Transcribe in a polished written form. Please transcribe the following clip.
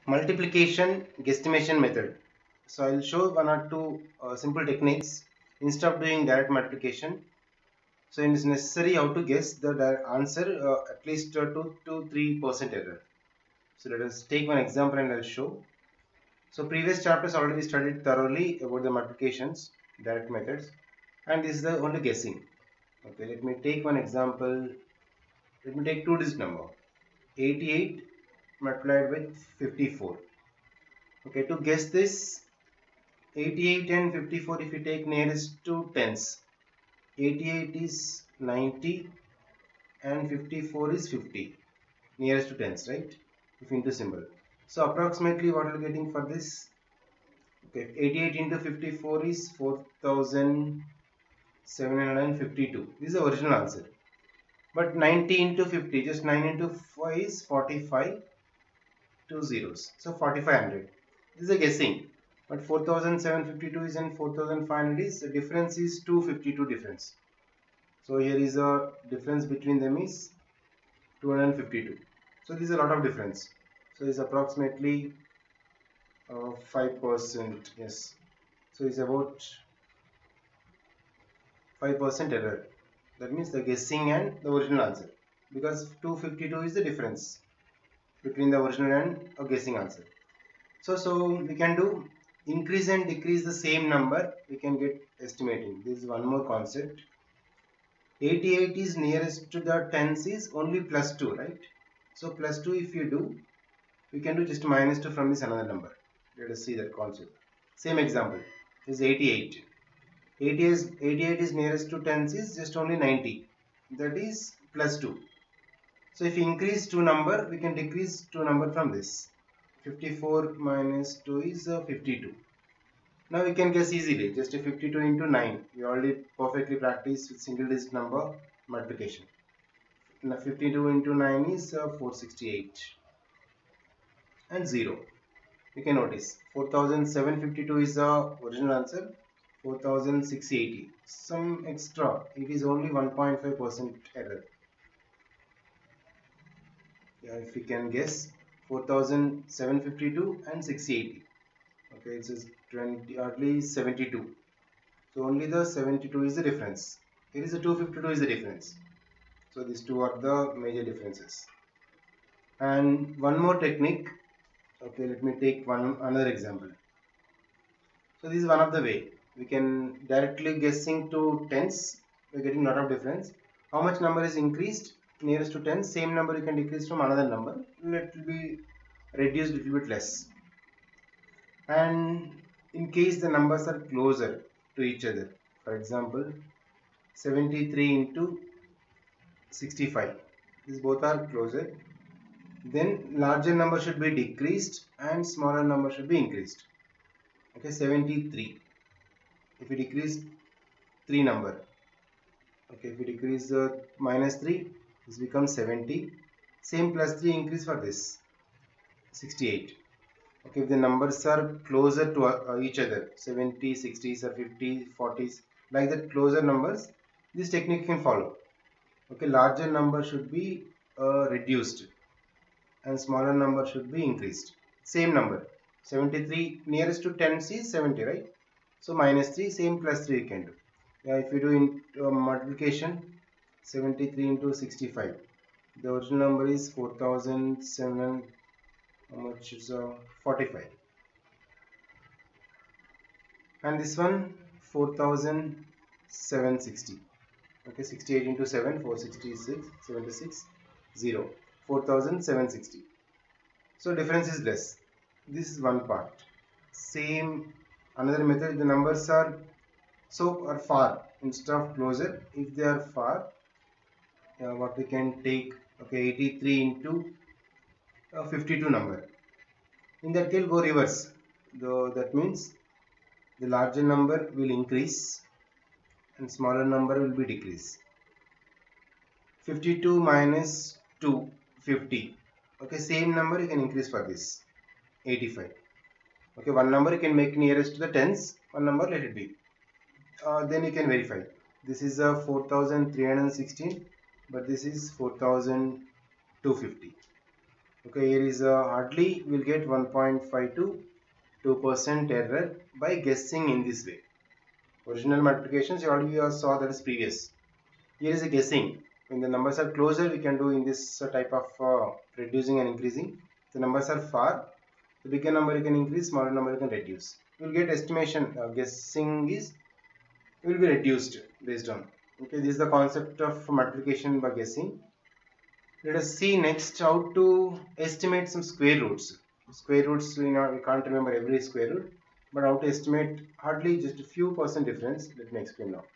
Multiplication guesstimation method. So I'll show one or two simple techniques instead of doing direct multiplication. So it is necessary how to guess the answer at least 2 to 3% error. So let us take one example and I'll show. So previous chapters already studied thoroughly about the multiplications, direct methods, and this is the only guessing. Okay, let me take one example. Let me take two-digit number 88 multiplied with 54. Okay, to guess this 88 and 54, if you take nearest to tens, 88 is 90 and 54 is 50, nearest to tens, right? If into symbol. So approximately what are we getting for this? Okay, 88 into 54 is 4752. This is the original answer. But 90 into 50, just 9 into 5 is 45, two zeros. So 4500. This is a guessing. But 4752 is and 4500 is, the difference is 252 difference. So here is a difference between them is 252. So this is a lot of difference. So it's approximately 5%. Yes. So it's about 5% error. That means the guessing and the original answer. Because 252 is the difference between the original and a guessing answer. So we can do increase and decrease the same number. We can get estimating. This is one more concept. 88 is nearest to the tens is only plus 2, right? So plus 2 if you do, we can do just minus 2 from this another number. Let us see that concept. Same example is 88. 88 is nearest to tens is just only 90. That is plus 2. So if you increase 2 number, we can decrease 2 number from this. 54 minus 2 is 52. Now we can guess easily, just 52 into 9. We already perfectly practiced with single digit number multiplication. Now 52 into 9 is 468 and 0. You can notice 4752 is the original answer, 4680. Some extra, it is only 1.5% error. Yeah, if we can guess 4752 and 680. Okay, it is 20 hardly 72. So only the 72 is the difference. Here is the 252 is the difference. So these two are the major differences. And one more technique. Okay, let me take another example. So this is one of the way we can directly guessing to tens. We're getting a lot of difference. How much number is increased nearest to tens? Same number you can decrease from another number. It will be reduced a little bit less. And in case the numbers are closer to each other, for example 73 into 65, these both are closer, then larger number should be decreased and smaller number should be increased. Okay, 73, if we decrease 3 number, okay, if we decrease minus 3, this becomes 70, same plus 3 increase for this 68. Okay, if the numbers are closer to each other, 70, 60s or 50, 40s, like that closer numbers, this technique can follow. Okay, larger number should be reduced and smaller number should be increased. Same number, 73 nearest to 10 is 70, right? So minus 3, same plus 3 you can do. Yeah, if you do in multiplication, 73 into 65, the original number is 4007. How much is 45, and this one 4760. Okay, 68 into 7, 466, 76, 0, 4760. So difference is less. This is one part. Same another method, the numbers are far instead of closer. If they are far, what we can take, okay, 83 into 52 number. In that case, go reverse. That means the larger number will increase and smaller number will be decrease. 52 minus 2, 50. Okay, same number you can increase for this, 85. Okay, one number you can make nearest to the tens, one number let it be. Then you can verify. This is 4316, but this is 4250. Okay, here is hardly we'll get 1.5 to 2% error by guessing in this way. Original multiplications you already saw, that is previous. Here is a guessing. When the numbers are closer, we can do in this type of reducing and increasing. The numbers are far, the bigger number you can increase, smaller number you can reduce. You will get estimation. Guessing is will be reduced based on. Okay, this is the concept of multiplication by guessing. Let us see next how to estimate some square roots. Square roots, we can't remember every square root, but how to estimate hardly just a few percent difference. Let me explain now.